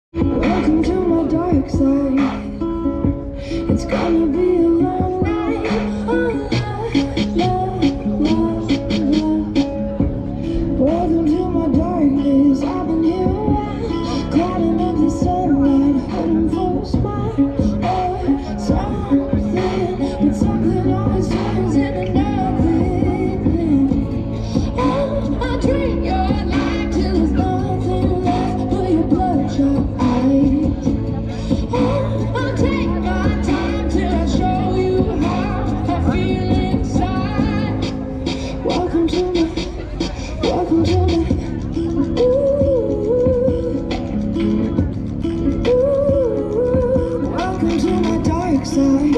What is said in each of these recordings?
Welcome to my dark side. It's gonna be a long night. Oh, love, love, love. Welcome to my darkness. I've been here a while, clouding up the sunlight, hoping for a spark or something. But something always turns into nothing. Oh, I drink your life till there's nothing left but your bloodshot eyes. Oh, I'll take my time till I show you how I feel inside. Welcome to my, ooh, ooh, welcome to my dark side.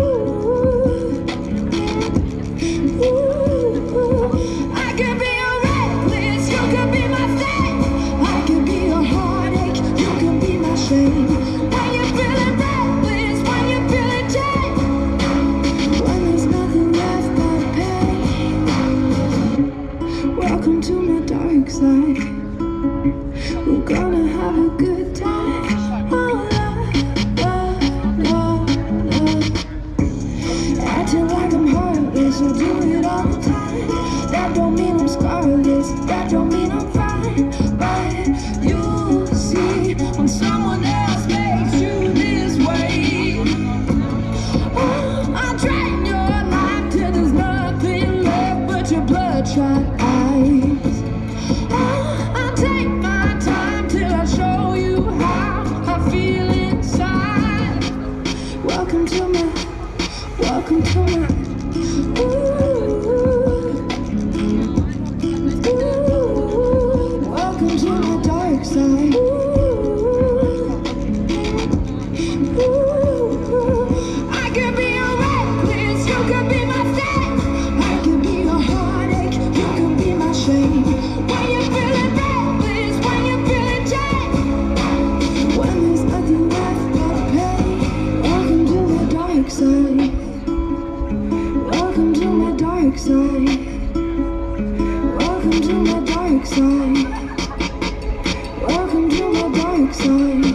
Ooh, ooh, I can be a reckless, you can be my fate. I can be a heartache, you can be my shame. When you're feeling reckless, when you're feeling dead, when there's nothing left but pain. Welcome to my dark side. We're gonna have a good time. Oh, love, love, love. Acting like I'm heartless, I do it all the time. That don't mean I'm scarless, that don't mean I'm fine. But you see, when someone else makes you this way, oh, I drain your life till there's nothing left but your bloodshot eyes. Oh, I'll take my time till I show you how I feel inside. Welcome to my, ooh, ooh, welcome to my dark side. Ooh, ooh, I can be a reckless, you can be my fate. I can be a heartache, you can be my shame. When you're feeling reckless, when you're feeling jaded, when there's nothing left but pain. Welcome to my dark side. Welcome to my dark side. Welcome to my dark side. Welcome to my dark side.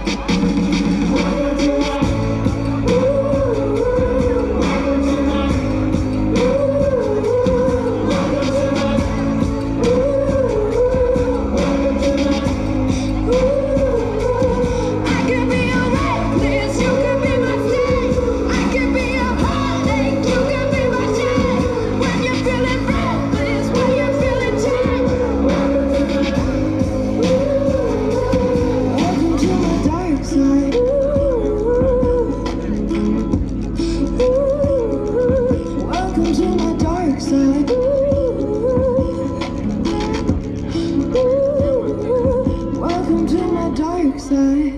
I can be a reckless, you can be my fate. I can be a heartache, you can be my shame. When you're feeling reckless, when you're feeling jaded. Welcome to my dark side. Ooh, welcome to my dark side. Ooh, welcome to my dark side.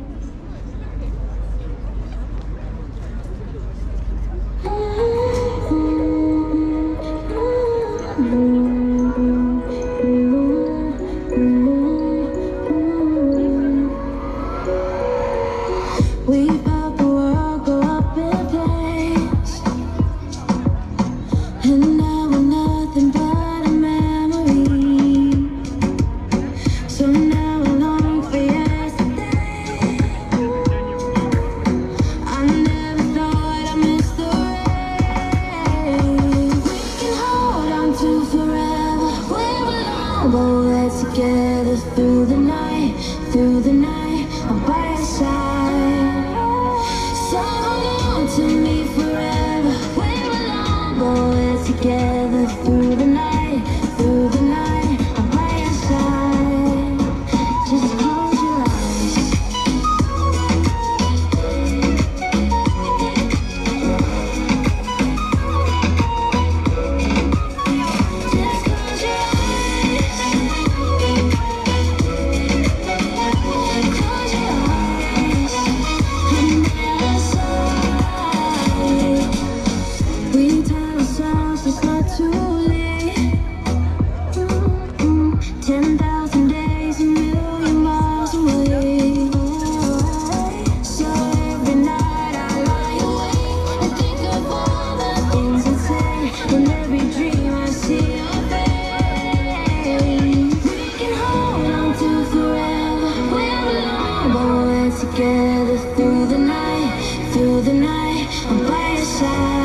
We felt the world go up in flames, and now we're nothing but a memory. So now I long for yesterday. together through the night, I'm by your side.